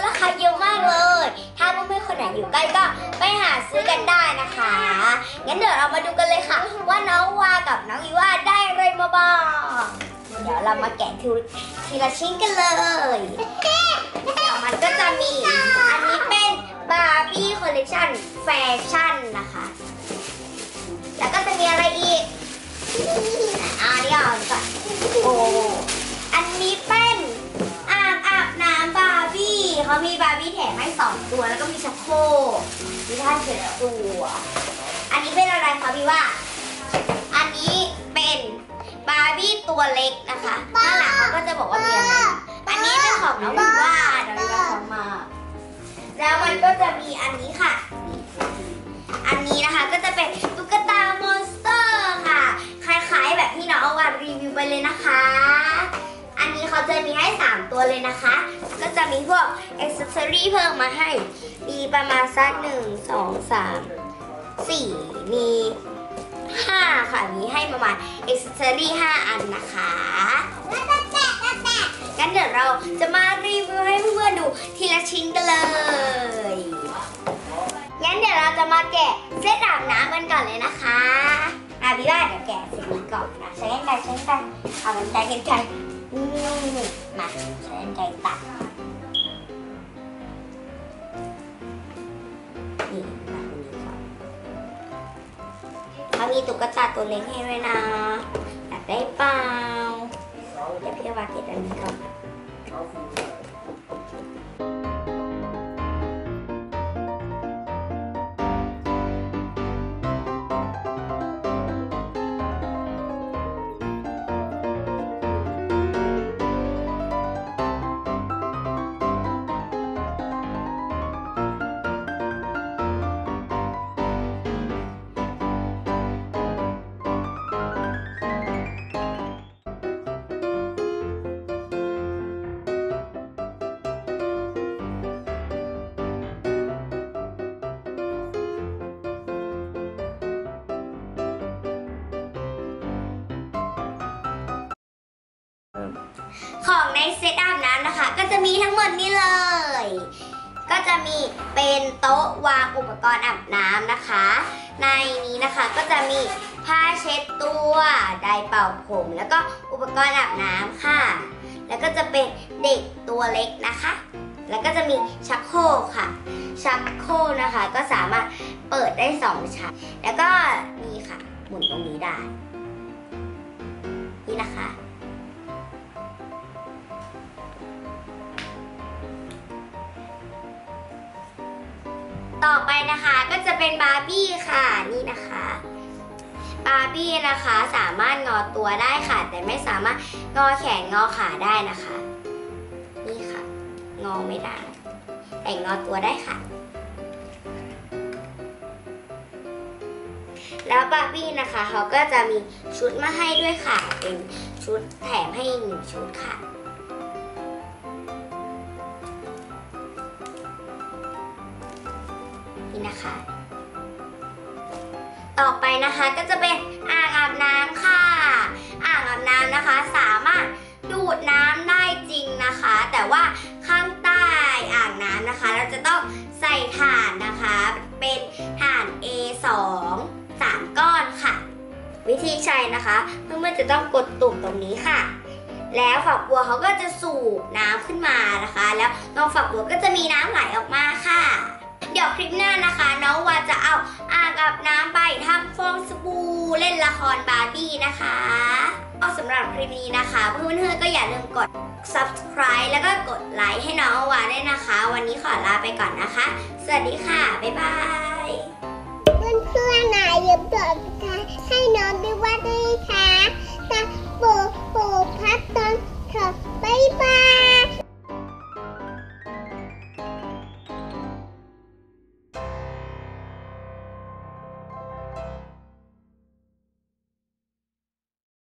ราคาเยอะมากเลยถ้าเพื่อนๆคนไหนอยู่ใกล้ก็ไปหาซื้อกันได้นะคะงั้นเดี๋ยวเรามาดูกันเลยค่ะว่าน้องวากับน้องอีว่าได้อะไรมาบ้างเดี๋ยวเรามาแกะทีละชิ้นกันเลยเดี๋ยวมันก็จะมีอันนี้เป็นบาร์บี้คอลเลคชันแฟชั่นนะคะแล้วก็จะมีอะไรอีกนี่เอาก่อนโอ้อันนี้เป็นอ่างอาบน้ำบาร์บี้เขามีบาร์บี้แถมให้2ตัวแล้วก็มีชักโครกมีท่าเช็ดตัวอันนี้เป็นอะไรคะพี่ว่าอันนี้เป็นบาร์บี้ตัวเล็กนะคะข้างหลังเขาก็จะบอกว่ามีอะไรอันนี้เป็นของน้องวิว่าน้องวิว่าทำมาแล้วมันก็จะมีอันนี้ค่ะอันนี้นะคะก็จะเป็นตุ๊กตามอนสเตอร์ค่ะคล้ายๆแบบที่น้องเอามารีวิวไปเลยนะคะอันนี้เขาจะมีให้3ตัวเลยนะคะก็จะมีพวกอ็อกเซสซอรี่เพิ่มมาให้มีประมาณสัก1 2 3 4มี5ค่ะมีให้ประมาณอ็อกเซสซอรี่5อันนะคะงั้นเดี๋ยวเราจะมารีวิวให้เพื่อนๆดูทีละชิ้นกันเลยงั้นเดี๋ยวเราจะมาแกะเซตอาบน้ำกันก่อนเลยนะคะพี่ว่าเดี๋ยวแกะเสร็จนี้ก่อนนะใช้กันไกรเอากันไกรมาใช้กันไกรตัดนี่มาตรงนี้ก่อนเขามีตุ๊กตาตัวเล็กให้ด้วยนะอยากได้เปล่าเดี๋ยวพี่ว่าแกะอันนี้ก่อนของในเซตอาบน้ำนะคะก็จะมีทั้งหมดนี้เลยก็จะมีเป็นโต๊ะวางอุปกรณ์อาบน้ำนะคะในนี้นะคะก็จะมีผ้าเช็ดตัวไดร์เป่าผมแล้วก็อุปกรณ์อาบน้ำค่ะแล้วก็จะเป็นเด็กตัวเล็กนะคะแล้วก็จะมีชักโครกค่ะชักโครกนะคะก็สามารถเปิดได้2ชั้นแล้วก็นี่ค่ะหมุนตรงนี้ได้นี่นะคะต่อไปนะคะก็จะเป็นบาร์บี้ค่ะนี่นะคะบาร์บี้นะคะสามารถงอตัวได้ค่ะแต่ไม่สามารถงอแขนงอขาได้นะคะนี่ค่ะงอไม่ได้แต่งอตัวได้ค่ะแล้วบาร์บี้นะคะเขาก็จะมีชุดมาให้ด้วยค่ะเป็นชุดแถมให้1ชุดค่ะนะคะต่อไปนะคะก็จะเป็นอ่างอาบน้ำค่ะอ่างอาบน้ำนะคะสามารถดูดน้ำได้จริงนะคะแต่ว่าข้างใต้อ่างน้ำนะคะเราจะต้องใส่ถ่านนะคะเป็นถ่าน A2 3 ก้อนค่ะวิธีใช้นะคะเพื่อนๆจะต้องกดตุ่มตรงนี้ค่ะแล้วฝักบัวเขาก็จะสูบน้ำขึ้นมานะคะแล้วตรงฝักบัวก็จะมีน้ำไหลออกมาค่ะเดี๋ยวคลิปหน้านะคะน้องวาจะเอาอ่างอาบน้ำไปทำฟองสบู่เล่นละครบาร์บี้นะคะสำหรับคลิปนี้นะคะเพื่อนๆก็อย่าลืมกด subscribe แล้วก็กดไลค์ให้น้องวาด้วยนะคะวันนี้ขอลาไปก่อนนะคะสวัสดีค่ะบ๊ายบายเพื่อนๆอย่าลืมกดให้น้องด้วยว่าด้วยค่ะ